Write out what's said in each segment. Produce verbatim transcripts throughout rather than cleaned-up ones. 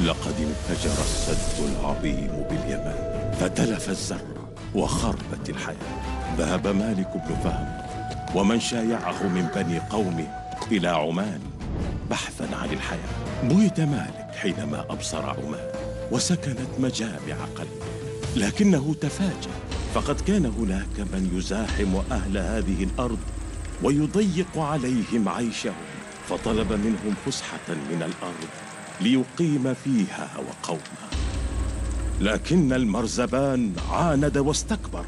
لقد انفجر السد العظيم باليمن فتلف الزر وخربت الحياة. ذهب مالك بن فهم ومن شايعه من بني قومه إلى عمان بحثا عن الحياة. بهت مالك حينما أبصر عمان وسكنت مجامع قلبه، لكنه تفاجأ، فقد كان هناك من يزاحم أهل هذه الأرض ويضيق عليهم عيشهم، فطلب منهم فسحة من الأرض ليقيم فيها وقومه. لكن المرزبان عاند واستكبر،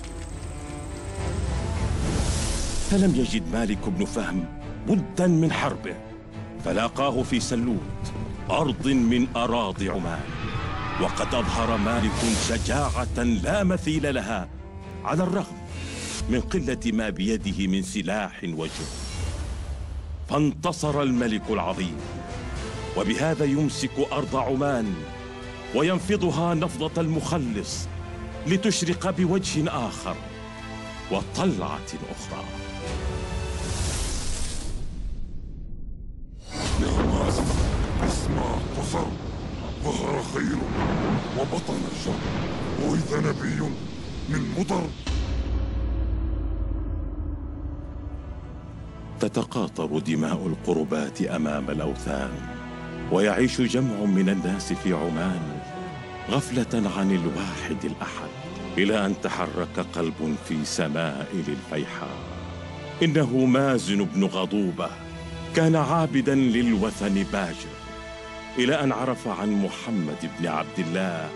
فلم يجد مالك بن فهم بدا من حربه، فلاقاه في سلوت، أرض من أراضي عمان. وقد أظهر مالك شجاعة لا مثيل لها على الرغم من قلة ما بيده من سلاح وجهد. فانتصر الملك العظيم، وبهذا يمسك أرض عمان وينفضها نفضة المخلص لتشرق بوجه آخر وطلعة أخرى. يا مازن، اسمع قصر، ظهر خير وبطن الشر، وإذا نبي من مضر. تتقاطر دماء القربات أمام الأوثان، ويعيش جمع من الناس في عمان غفلة عن الواحد الأحد، إلى أن تحرك قلب في سمائل الفيحاء. إنه مازن بن غضوبة، كان عابدا للوثن باجر، إلى أن عرف عن محمد بن عبد الله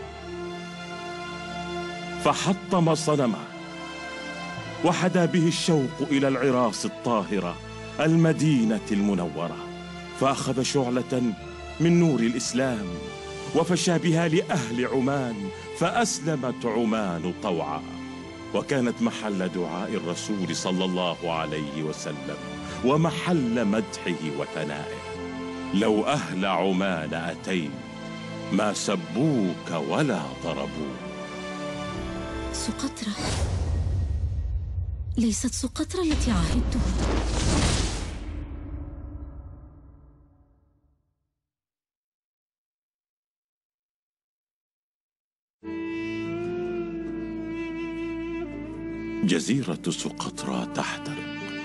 فحطم صنمه وحدا به الشوق إلى العراس الطاهرة المدينة المنورة، فأخذ شعلة من نور الإسلام وفشى بها لأهل عمان، فأسلمت عمان طوعا، وكانت محل دعاء الرسول صلى الله عليه وسلم ومحل مدحه وثنائه. لو أهل عمان أتيت ما سبوك ولا ضربوك. سقطرى ليست سقطرى التي عاهدتها. جزيرة سقطرى تحترق.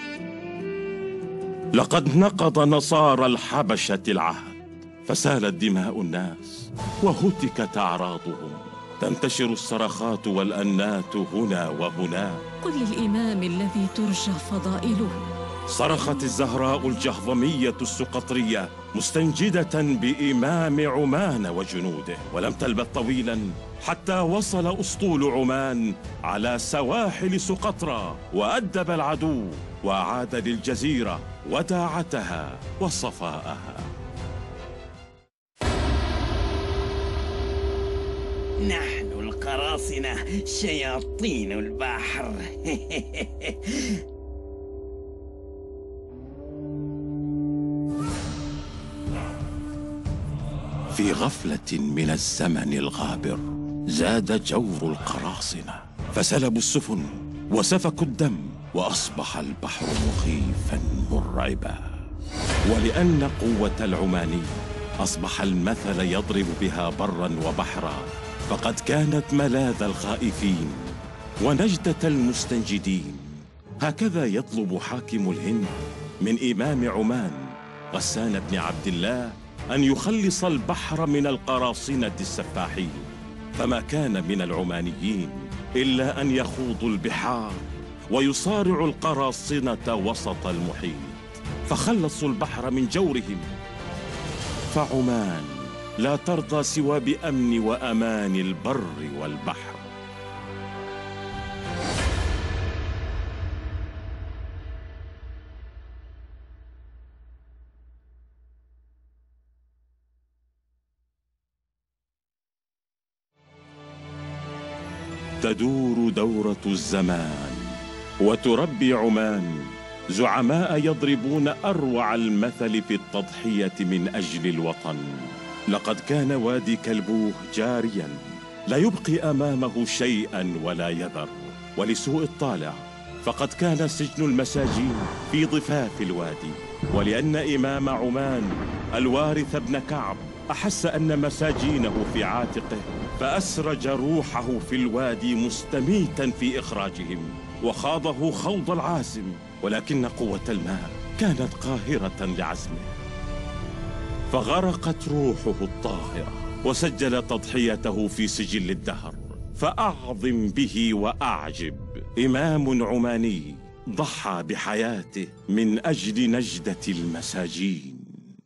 لقد نقض نصارى الحبشة العهد، فسالت دماء الناس وهتكت أعراضهم، تنتشر الصرخات والأنات هنا وهناك. قل للإمام الذي ترجى فضائله. صرخت الزهراء الجهضمية السقطرية مستنجدة بإمام عمان وجنوده، ولم تلبث طويلا حتى وصل أسطول عمان على سواحل سقطرى، وأدب العدو وأعاد للجزيرة وداعتها وصفاءها. نحن القراصنة شياطين البحر. في غفلة من الزمن الغابر زاد جور القراصنة، فسلبوا السفن وسفكوا الدم، وأصبح البحر مخيفا مرعبا. ولأن قوة العماني أصبح المثل يضرب بها برا وبحرا، فقد كانت ملاذ الخائفين ونجدة المستنجدين. هكذا يطلب حاكم الهند من إمام عمان غسان بن عبد الله أن يخلص البحر من القراصنة السفاحين، فما كان من العمانيين إلا أن يخوضوا البحار ويصارعوا القراصنة وسط المحيط، فخلصوا البحر من جورهم. فعمان لا ترضى سوى بأمن وأمان البر والبحر. تدور دورة الزمان وتربي عمان زعماء يضربون أروع المثل في التضحية من أجل الوطن. لقد كان وادي كلبوه جاريا لا يبقي أمامه شيئا ولا يذر، ولسوء الطالع فقد كان سجن المساجين في ضفاف الوادي. ولأن إمام عمان الوارث بن كعب أحس أن مساجينه في عاتقه، فأسرج روحه في الوادي مستميتا في إخراجهم، وخاضه خوض العازم، ولكن قوة الماء كانت قاهرة لعزمه، فغرقت روحه الطاهرة، وسجل تضحيته في سجل الدهر. فأعظم به وأعجب، إمام عماني ضحى بحياته من أجل نجدة المساجين.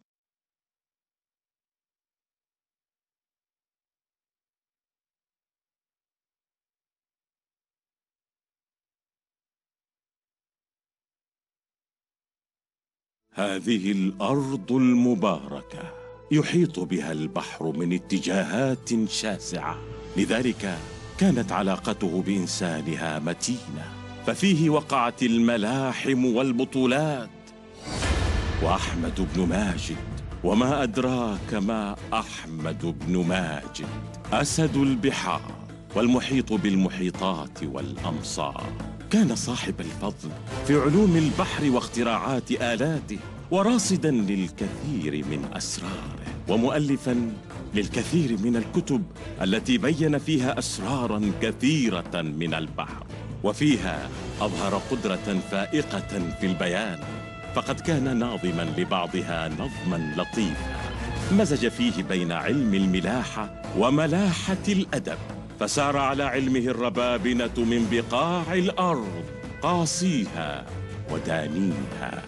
هذه الأرض المباركة يحيط بها البحر من اتجاهات شاسعة، لذلك كانت علاقته بإنسانها متينة، ففيه وقعت الملاحم والبطولات. وأحمد بن ماجد، وما أدراك ما أحمد بن ماجد، أسد البحار والمحيط بالمحيطات والأمصار. كان صاحب الفضل في علوم البحر واختراعات آلاته، وراصدا للكثير من أسراره، ومؤلفا للكثير من الكتب التي بين فيها أسرارا كثيرة من البحر، وفيها أظهر قدرة فائقة في البيان، فقد كان ناظما لبعضها نظما لطيفا، مزج فيه بين علم الملاحة وملاحة الأدب، فسار على علمه الربابنة من بقاع الأرض، قاصيها ودانيها.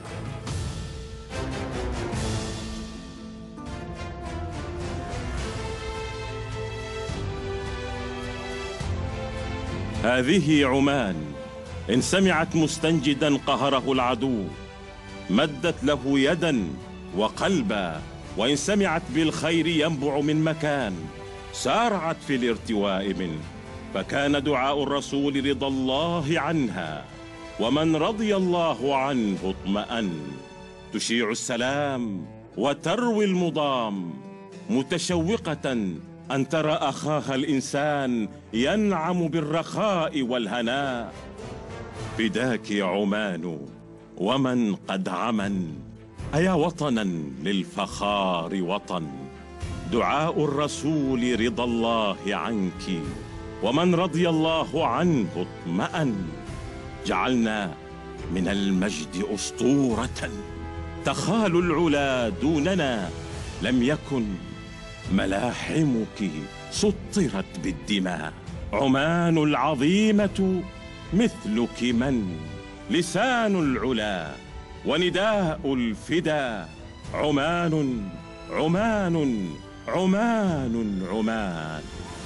هذه عمان، إن سمعت مستنجدا قهره العدو مدت له يدا وقلبا، وإن سمعت بالخير ينبع من مكان سارعت في الارتواء منه، فكان دعاء الرسول رضا الله عنها، ومن رضي الله عنه اطمأن، تشيع السلام وتروي المضام، متشوقة أن ترى أخاها الإنسان ينعم بالرخاء والهناء. فداك عمان ومن قد عمن، أيا وطنا للفخار وطن، دعاء الرسول رضا الله عنك، ومن رضي الله عنه اطمأن. جعلنا من المجد أسطورة، تخال العلا دوننا، لم يكن ملاحمك سطرت بالدماء. عمان العظيمة مثلك من، لسان العلا ونداء الفدا، عمان عمان عمان عمان.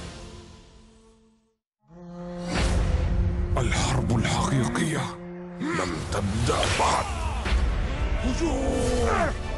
الحرب الحقيقية لم تبدأ بعد. هجوم!